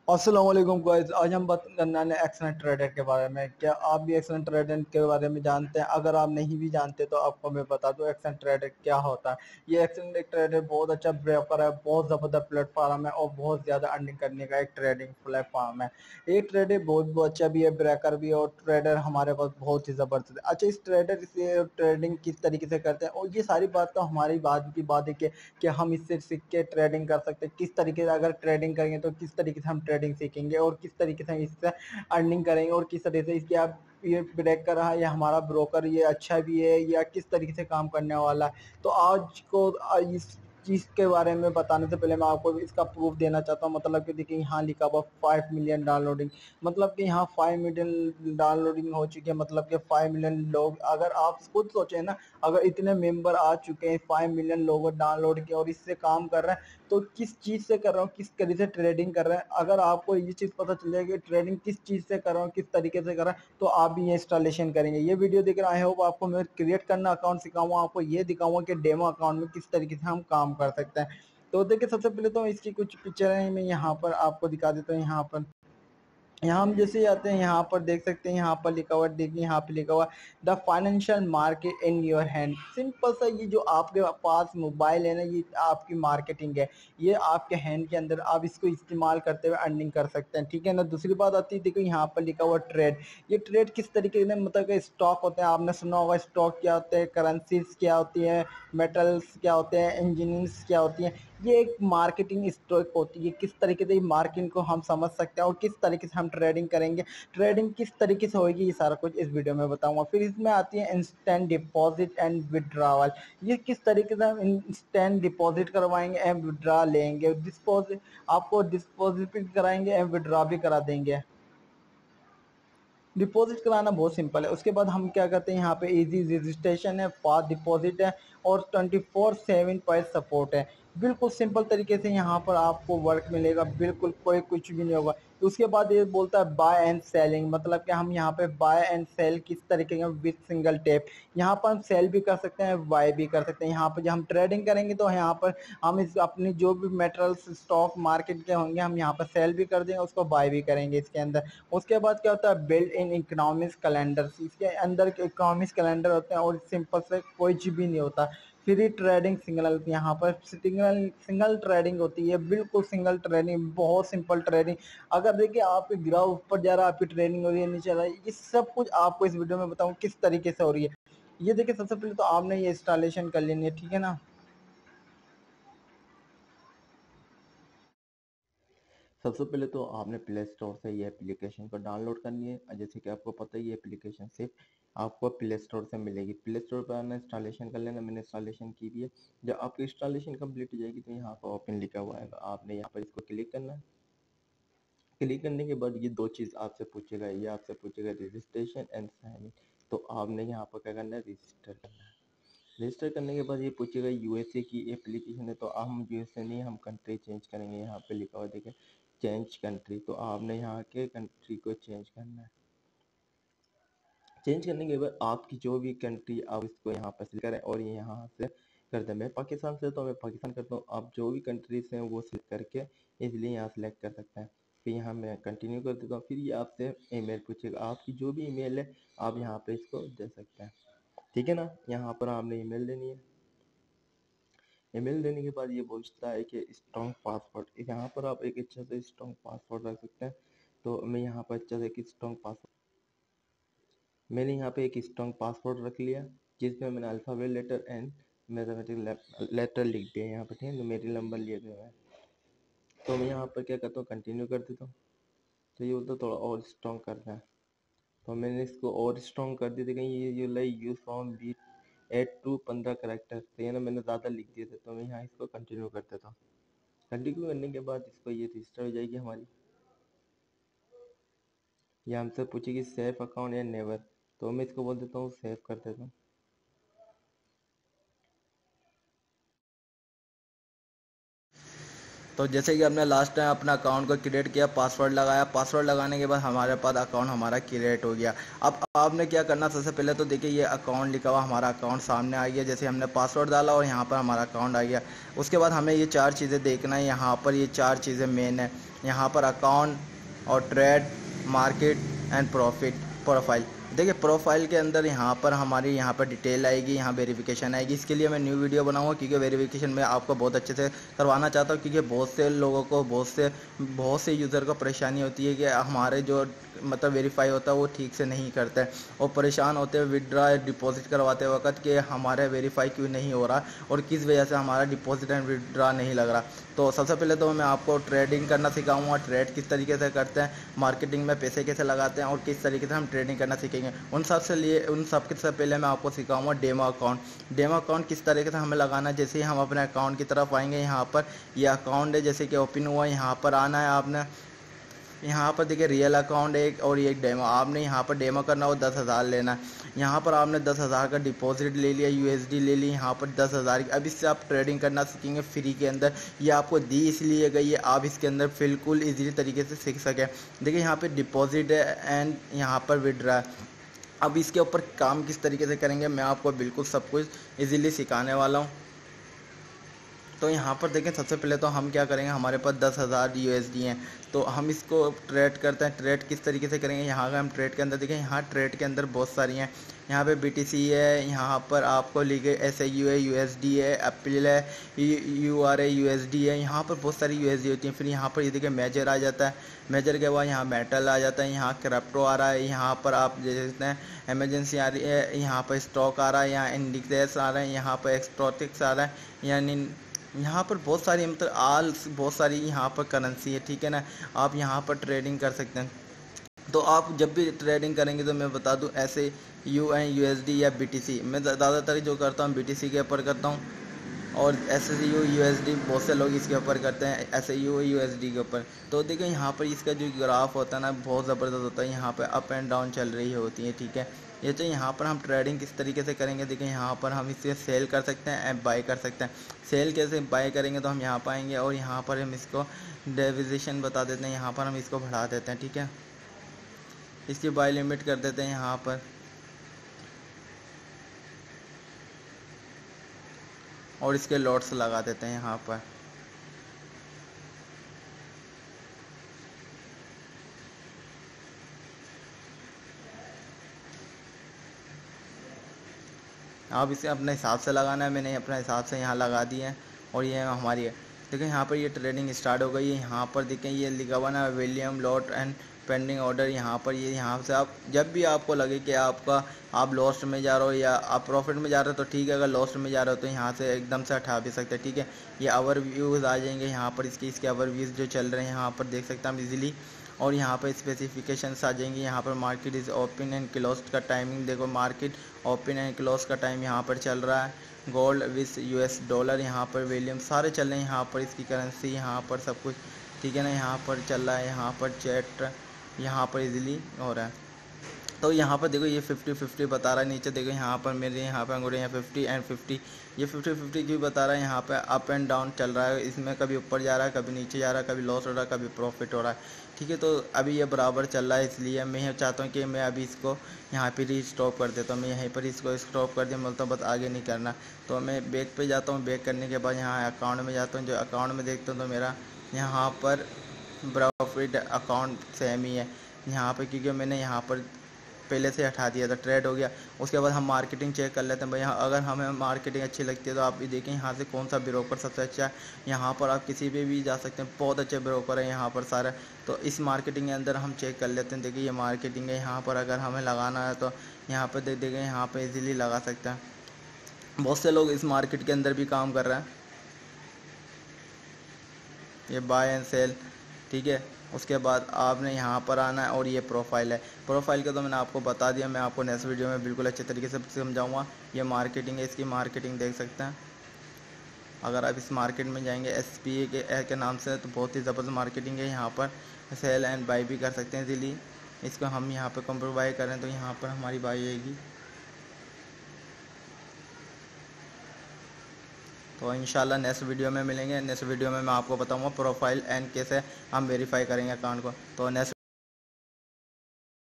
अस्सलाम वालेकुम गाइस। आज हम बात करना है एक्सलेंट ट्रेडर के बारे में। क्या आप भी एक्सलेंट ट्रेडर के बारे में जानते हैं? अगर आप नहीं भी जानते तो आपको मैं बता दूं एक्सलेंट ट्रेडर क्या होता है। ये एक्सलेंट ट्रेडर बहुत अच्छा ब्रोकर है, बहुत ज़बरदस्त प्लेटफॉर्म है और बहुत ज़्यादा अर्निंग करने का एक ट्रेडिंग प्लेटफॉर्म है। ये ट्रेडर बहुत अच्छा भी है, ब्रोकर भी है और ट्रेडर हमारे पास बहुत ही ज़बरदस्त है। अच्छा, इस ट्रेडर से ट्रेडिंग किस तरीके से करते हैं और ये सारी बात तो हमारी बात की बात है कि हम इससे सीख के ट्रेडिंग कर सकते हैं। किस तरीके से अगर ट्रेडिंग करेंगे तो किस तरीके से हम ट्रेडिंग सीखेंगे और किस तरीके से हम इससे अर्निंग करेंगे और किस तरीके से इसके आप ये ब्रेकर रहा या हमारा ब्रोकर ये अच्छा भी है या किस तरीके से काम करने वाला है। तो आज को इस चीज के बारे में बताने से पहले मैं आपको इसका प्रूफ देना चाहता हूँ। मतलब कि देखिए यहाँ लिखा हुआ 5 मिलियन डाउनलोडिंग, मतलब कि यहाँ 5 मिलियन डाउनलोडिंग हो चुकी है। मतलब कि 5 मिलियन लोग, अगर आप खुद सोचे ना, अगर इतने मेंबर आ चुके हैं, 5 मिलियन लोग डाउनलोड किए और इससे काम कर रहे हैं, तो किस चीज से कर रहा हूँ, किस तरीके से ट्रेडिंग कर रहे हैं। अगर आपको ये चीज पता चल जाएगी ट्रेडिंग किस चीज से कर रहा हूँ, किस तरीके से कर रहा है, तो आप भी ये इंस्टॉलेशन करेंगे। ये वीडियो देख रहे, आई होप आपको मैं क्रिएट करना अकाउंट सिखाऊंगा, आपको ये दिखाऊंगा कि डेमो अकाउंट में किस तरीके से हम काम कर सकते हैं। तो देखिए, सबसे पहले तो इसकी कुछ पिक्चर है, मैं यहाँ पर आपको दिखा देता हूँ। यहाँ हम जैसे आते हैं, यहाँ पर देख सकते हैं, यहाँ पर लिखा हुआ, देखिए यहाँ पे लिखा हुआ the financial market in your hand. Simple सा, ये जो आपके पास मोबाइल है ना, ये आपकी मार्केटिंग है। ये आपके हैंड के अंदर, आप इसको इस्तेमाल करते हुए अर्निंग कर सकते हैं, ठीक है ना। दूसरी बात आती है, देखो यहाँ पर लिखा हुआ ट्रेड। ये ट्रेड किस तरीके से, मतलब स्टॉक होते हैं, आपने सुना होगा स्टॉक क्या होते हैं, करेंसीज क्या होती है, मेटल्स क्या होते हैं, इंजीनियर्स क्या होती हैं। ये एक मार्केटिंग स्टॉक होती है। किस तरीके से मार्केटिंग को हम समझ सकते हैं और किस तरीके से हम ट्रेडिंग करेंगे, ट्रेडिंग किस तरीके से होगी, ये सारा कुछ इस वीडियो में बताऊंगा। फिर इसमें आती है इंस्टेंट डिपॉजिट एंड विड्रॉवल। ये किस तरीके से हम इंस्टेंट डिपॉजिट करवाएंगे एंड विड्रॉ लेंगे, डिपॉजिट आपको डिपॉजिट भी कराएंगे एंड विड्रॉ भी करा देंगे। डिपॉजिट कराना बहुत सिंपल है। उसके बाद हम क्या करते हैं, यहाँ पे इजी रजिस्ट्रेशन है, फास्ट डिपॉजिट है और 24/7 पर सपोर्ट है। बिल्कुल सिंपल तरीके से यहाँ पर आपको वर्क मिलेगा, बिल्कुल कोई कुछ भी नहीं होगा। उसके बाद ये बोलता है बाय एंड सेलिंग, मतलब कि हम यहाँ पे बाय एंड सेल किस तरीके का विद सिंगल टैप। यहाँ पर हम सेल भी कर सकते हैं, बाय भी कर सकते हैं। यहाँ पर जब हम ट्रेडिंग करेंगे तो यहाँ पर हम इस अपनी जो भी मेटल्स स्टॉक मार्केट के होंगे, हम यहाँ पर सेल भी कर देंगे, उसको बाय भी करेंगे इसके अंदर। उसके बाद क्या होता है, बिल्ड इन इकोनॉमिक्स कैलेंडर। इसके अंदर इकोनॉमिक्स कैलेंडर होते हैं और सिंपल से कोई चीज भी नहीं होता। फ्री ट्रेडिंग सिंगल, यहाँ पर सिंगल सिंगल ट्रेडिंग होती है, बिल्कुल सिंगल ट्रेडिंग, बहुत सिंपल ट्रेडिंग। अगर देखिए आपके ग्राफ ऊपर जा रहा है, आपकी ट्रेडिंग हो रही है, नीचे आ रहा है, ये सब कुछ आपको इस वीडियो में बताऊं किस तरीके से हो रही है। ये देखिए, सबसे पहले तो आपने ये इंस्टॉलेशन कर लेनी है, ठीक है ना। सबसे पहले तो आपने प्ले स्टोर से ये एप्लीकेशन को डाउनलोड करनी है। जैसे कि आपको पता है ये एप्लीकेशन सिर्फ आपको प्ले स्टोर से मिलेगी। प्ले स्टोर पर आना, इंस्टॉलेशन कर लेना। मैंने इंस्टॉलेशन की भी है। जब आपकी इंस्टॉलेशन कंप्लीट हो जाएगी तो यहाँ पर ओपन लिखा हुआ है, आपने यहाँ पर इसको क्लिक करना है। क्लिक करने के बाद ये दो चीज़ आपसे पूछेगा, ये आपसे पूछेगा रजिस्ट्रेशन एंड साइन इन। तो आपने यहाँ पर क्या करना है, रजिस्टर करना है। रजिस्टर करने के बाद ये पूछेगा यूएसए की एप्लीकेशन है, तो हम यूएसए नहीं, हम कंट्री चेंज करेंगे। यहाँ पे लिखा हुआ देखें चेंज कंट्री, तो आपने यहाँ के कंट्री को चेंज करना है। चेंज करने के बाद आपकी जो भी कंट्री, आप इसको यहाँ पर सिलेक्ट करें और ये यहाँ से कर दें। मैं पाकिस्तान से, तो मैं पाकिस्तान करता हूँ। आप जो भी कंट्रीज हैं वो सिलेक्ट करके इसलिए यहाँ सेलेक्ट कर सकते हैं। फिर यहाँ मैं कंटिन्यू कर देता हूँ। फिर ये आपसे ईमेल पूछेगा, आपकी जो भी ईमेल है आप यहाँ पे इसको दे सकते हैं, ठीक है ना। यहाँ पर आपने ईमेल देनी है। ईमेल देने के बाद ये पूछता है कि स्ट्रॉन्ग पासवर्ड, यहाँ पर आप एक अच्छा से स्ट्रॉन्ग पासवर्ड रख सकते हैं। तो मैं यहाँ पर अच्छा से एक स्ट्रॉन्ग पासवर्ड, मैंने यहाँ पे एक स्ट्रॉन्ग पासवर्ड रख लिया, जिसमें मैंने alphabet letter and mathematic letter लिख दिया यहाँ पर, ठीक है। तो मेरे नंबर लिए गए हैं, तो मैं यहाँ पर क्या करता हूँ, कंटिन्यू कर देता हूँ। तो ये बोलता थोड़ा और स्ट्रॉन्ग करना है, तो मैंने इसको और स्ट्रॉन्ग कर दिया। कहीं ये like use form beat 8 to 15 character, तो ये ना मैंने ज़्यादा लिख दिए थे, तो मैं यहाँ इसको कंटिन्यू कर देता हूँ। कंटिन्यू करने के बाद इसको ये रजिस्टर हो जाएगी हमारी। ये हमसे पूछेगी सेफ अकाउंट या नेवर, तो मैं इसको बोल देता हूँ सेव कर देता हूँ। तो जैसे कि हमने लास्ट टाइम अपना अकाउंट को क्रिएट किया, पासवर्ड लगाया, पासवर्ड लगाने के बाद हमारे पास अकाउंट हमारा क्रिएट हो गया। अब आपने क्या करना, सबसे पहले तो देखिए ये अकाउंट लिखा हुआ हमारा अकाउंट सामने आ गया, जैसे हमने पासवर्ड डाला और यहाँ पर हमारा अकाउंट आ गया। उसके बाद हमें ये 4 चीज़ें देखना है, यहाँ पर ये 4 चीज़ें मेन है, यहाँ पर अकाउंट और trade, market and profit, profile. देखिए प्रोफाइल के अंदर यहाँ पर हमारी यहाँ पर डिटेल आएगी, यहाँ वेरिफिकेशन आएगी। इसके लिए मैं न्यू वीडियो बनाऊंगा, क्योंकि वेरिफिकेशन में आपको बहुत अच्छे से करवाना चाहता हूँ, क्योंकि बहुत से लोगों को, बहुत से यूज़र को परेशानी होती है कि हमारे जो मतलब वेरीफाई होता है वो ठीक से नहीं करते हैं, और परेशान होते हैं विड्रा डिपॉजिट करवाते वक्त कि हमारे वेरीफाई क्यों नहीं हो रहा और किस वजह से हमारा डिपॉजिट एंड विड्रा नहीं लग रहा। तो सबसे पहले तो मैं आपको ट्रेडिंग करना सिखाऊंगा, ट्रेड किस तरीके से करते हैं, मार्केटिंग में पैसे कैसे लगाते हैं और किस तरीके से हम ट्रेडिंग करना सीखेंगे। उन सब के से पहले मैं आपको सिखाऊंगा डेमो अकाउंट। डेमो अकाउंट किस तरीके से हमें लगाना है। जैसे ही हम अपने अकाउंट की तरफ आएंगे, यहाँ पर ये अकाउंट है जैसे कि ओपन हुआ, यहाँ पर आना है आपने। यहाँ पर देखिए रियल अकाउंट एक और ये एक डेमो, आपने यहाँ पर डेमो करना हो 10,000 लेना है। यहाँ पर आपने 10,000 का डिपॉजिट ले लिया, यूएसडी ले ली, यहाँ पर 10,000 की। अब इससे आप ट्रेडिंग करना सीखेंगे फ्री के अंदर। ये आपको दी इसलिए गई है, आप इसके अंदर बिल्कुल ईजिली तरीके से सीख सकें। देखिए यहाँ पे डिपॉजिट है एंड यहाँ पर विड्रा है। अब इसके ऊपर काम किस तरीके से करेंगे मैं आपको बिल्कुल सब कुछ ईजिली सिखाने वाला हूँ। तो यहाँ पर देखें, सबसे पहले तो हम क्या करेंगे, हमारे पास 10,000 यूएसडी हैं, तो हम इसको ट्रेड करते हैं। ट्रेड किस तरीके से करेंगे, यहाँ का हम ट्रेड के अंदर देखें, यहाँ ट्रेड के अंदर बहुत सारी हैं। यहाँ पे बीटीसी है, यहाँ पर आपको लिखे एसआईयू है, यूएसडी है, एप्रिल है, यूआर है, यूएसडी है। यहाँ पर बहुत सारी यूएसडी होती हैं। फिर यहाँ पर ये देखिए मेजर आ जाता है, मेजर के बाद यहाँ मेटल आ जाता है, यहाँ क्रिप्टो आ रहा है, यहाँ पर आप देखते हैं एमरजेंसी आ रही है, यहाँ पर स्टॉक आ रहा है, यहाँ इंडिक्स आ रहा है, यहाँ पर एक्सट्रॉटिक्स आ रहा है, यानी यहाँ पर बहुत सारी मतलब बहुत सारी यहाँ पर करेंसी है, ठीक है ना। आप यहाँ पर ट्रेडिंग कर सकते हैं। तो आप जब भी ट्रेडिंग करेंगे तो मैं बता दूं, ऐसे यूएसडी या बीटीसी, मैं ज़्यादातर जो करता हूँ बीटीसी के ऊपर करता हूँ, और एस एस यू यूएसडी बहुत से लोग इसके ऊपर करते हैं, एस यू यूएसडी के ऊपर। तो देखिए यहाँ पर इसका जो ग्राफ होता है ना बहुत ज़बरदस्त होता है, यहाँ पर अप एंड डाउन चल रही होती है, ठीक है। ये तो यहाँ पर हम ट्रेडिंग किस तरीके से करेंगे, देखिए यहाँ पर हम इसे सेल कर सकते हैं एंड बाय कर सकते हैं। सेल कैसे बाय करेंगे तो हम यहाँ पाएंगे, और यहाँ पर हम इसको डेविजेशन बता देते हैं, यहाँ पर हम इसको बढ़ा देते हैं, ठीक है। इसकी बाय लिमिट कर देते हैं यहाँ पर, और इसके लॉट्स लगा देते हैं यहाँ पर। आप इसे अपने हिसाब से लगाना है, मैंने अपने हिसाब से यहाँ लगा दिए हैं, और ये हमारी है। देखिए यहाँ पर ये ट्रेडिंग स्टार्ट हो गई है। यहाँ पर देखें ये लिखा हुआ ना volume lot and pending order. यहाँ पर ये, यहाँ से आप जब भी आपको लगे कि आप लॉस्ट में जा रहे हो या आप प्रॉफिट में जा रहे हो तो ठीक है, अगर लॉस्ट में जा रहे हो तो यहाँ से एकदम से हटा भी सकते हैं, ठीक है। ये ओवर व्यूज़ आ जाएंगे यहाँ पर, इसके ओवर व्यूज़ जो चल रहे हैं यहाँ पर देख सकते हैं हम इजीली। और यहाँ पर स्पेसिफिकेशंस आ जाएंगी, यहाँ पर market is open and close का टाइमिंग देखो, मार्केट ओपन एंड क्लोज का टाइम यहाँ पर चल रहा है। गोल्ड विथ यूएस डॉलर यहाँ पर विलियम सारे चल रहे हैं, यहाँ पर इसकी करेंसी यहाँ पर सब कुछ, ठीक है ना। यहाँ पर चल रहा है, यहाँ पर चैट यहाँ पर इजीली हो रहा है। तो यहाँ पर देखो ये 50-50 बता रहा है, नीचे देखो यहाँ पर मेरे यहाँ पर अंगूठे यहाँ 50 एंड 50, ये 50-50 क्यों बता रहा है, यहाँ पे अप एंड डाउन चल रहा है, इसमें कभी ऊपर जा रहा है, कभी नीचे जा रहा है, कभी लॉस हो रहा है, कभी प्रॉफिट हो रहा है, ठीक है। तो अभी ये बराबर चल रहा है, इसलिए मैं ये चाहता हूँ कि मैं अभी इसको यहाँ पर ही स्टॉप कर देता हूँ। मैं यहीं पर इसको स्टॉप कर दिया, मतलब बस आगे नहीं करना। तो मैं बैक पर जाता हूँ, बैक करने के बाद यहाँ अकाउंट में जाता हूँ, जो अकाउंट में देखता हूँ तो मेरा यहाँ पर प्रॉफिट अकाउंट सेम ही है यहाँ पर, क्योंकि मैंने यहाँ पर पहले से हटा दिया था, ट्रेड हो गया। उसके बाद हम मार्केटिंग चेक कर लेते हैं भाई, अगर हमें मार्केटिंग अच्छी लगती है तो आप भी देखें यहाँ से कौन सा ब्रोकर सबसे अच्छा है। यहाँ पर आप किसी पे भी जा सकते हैं, बहुत अच्छे ब्रोकर है यहाँ पर सारे। तो इस मार्केटिंग के अंदर हम चेक कर लेते हैं, देखिए ये मार्केटिंग है, यहाँ पर अगर हमें लगाना है तो यहाँ पर देख देखें, यहाँ पर ईज़िली लगा सकते हैं। बहुत से लोग इस मार्केट के अंदर भी काम कर रहे हैं, ये बाय एंड सेल, ठीक है। उसके बाद आपने यहाँ पर आना है, और ये प्रोफाइल है। प्रोफाइल का तो मैंने आपको बता दिया, मैं आपको नेक्स्ट वीडियो में बिल्कुल अच्छे तरीके से समझाऊंगा। ये मार्केटिंग है, इसकी मार्केटिंग देख सकते हैं। अगर आप इस मार्केट में जाएंगे SPA के नाम से, तो बहुत ही ज़बरदस्त मार्केटिंग है। यहाँ पर सेल एंड बाई भी कर सकते हैं इजीली। इसको हम यहाँ पर कंप्यूटर बाई करें तो यहाँ पर हमारी बाई आएगी, तो इंशाल्लाह नेक्स्ट वीडियो में मिलेंगे। नेक्स्ट वीडियो में मैं आपको बताऊंगा प्रोफाइल एंड कैसे हम वेरीफाई करेंगे अकाउंट को। तो नेक्स्ट